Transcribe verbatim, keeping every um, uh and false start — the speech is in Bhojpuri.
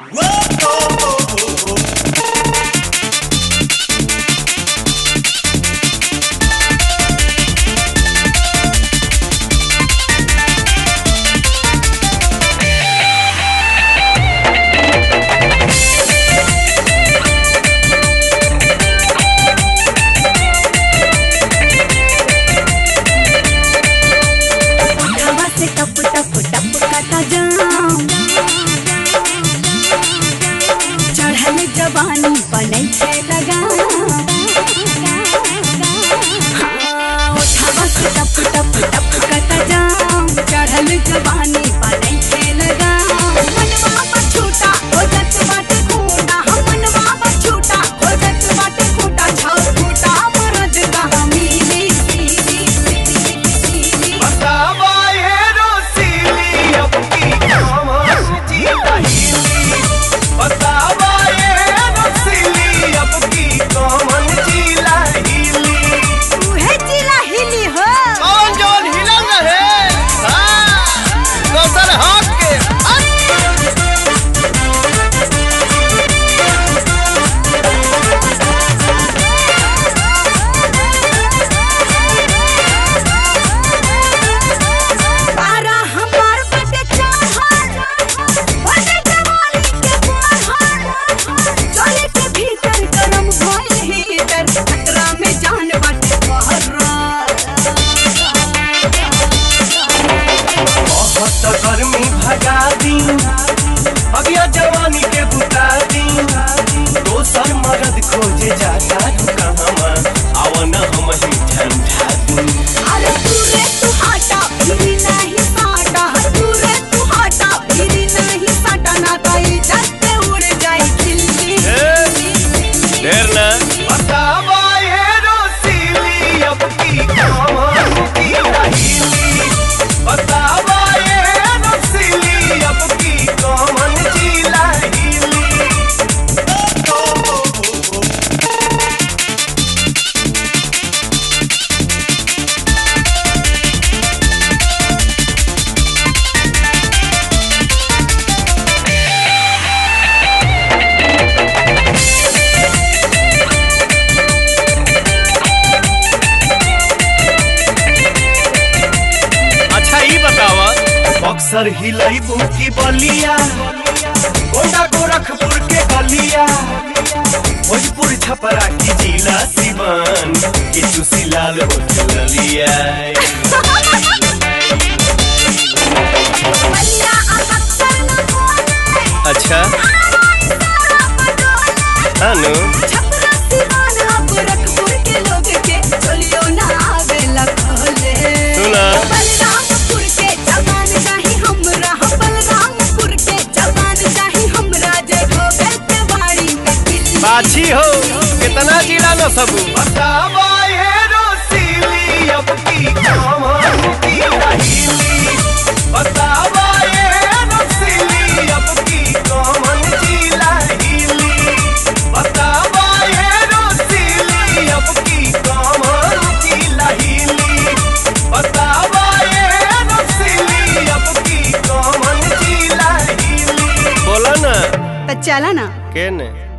चढ़ल जवानी बनै छै लगा उठावा से टप टप टप कता जाम चढ़ल जवानी बनै छै लगा मनवा बछूटा हो जत बाटे खूटा हम मनवा बछूटा हो जत बाटे खूटा छौ खूटा मरद कहाँ मिली बतावा ये रोसीली अब की कमर जीता हिली बतावा ये रोसीली अब की कमर जीला हिली उहे जिला हिली हो कौन जोन हिलल रहे हां दोसर हक के पारा हमार बटे चाहर बटे जवानी के बहर चले के भीतर गरम भइल हीटर खतरा में जान बाटे बहरा बहुत गर्मी भगा दी अगिया जवानी के बुता दी दोसर मरद खोजे जाता कहवा आवन हम ही ठंडा दी अरे तू रे तू हटा फिरी नहीं साटा तू रे तू हटा फिरी नहीं साटा ना तो इज्जत उड़ जाई खिल्ली ढेर ना बतावा ये रोसीली अब की कमर की हिली बतावा ये रोसीली अब की कमर जीला हिली अच्छा ही बतावा बक्सर हिलैबू की बलिया गोंडा गोरखपुर के गलिया भोजपुर छपरा की जिला सिवान के चूसी लाल होटल लिया बलिया अक्सर न बोले अच्छा हानु छपरा सिवान गोरखपुर के लोग के चलियो ना आवेला खोले सुना बलरामपुर के जवान चाही हमरा बलरामपुर के जवान चाही हमरा जे होवे तेवाड़ी में किल्ली बाछी हो कितना जिला न सबू बतावा ये रोसीली अब की कमर की हिली बतावा ये रोसीली अब की कमर जीला हिली बतावा ये रोसीली अब की कमर जीला हिली बतावा ये रोसीली अब की कमर जीला हिली बोला ना तो चला ना केने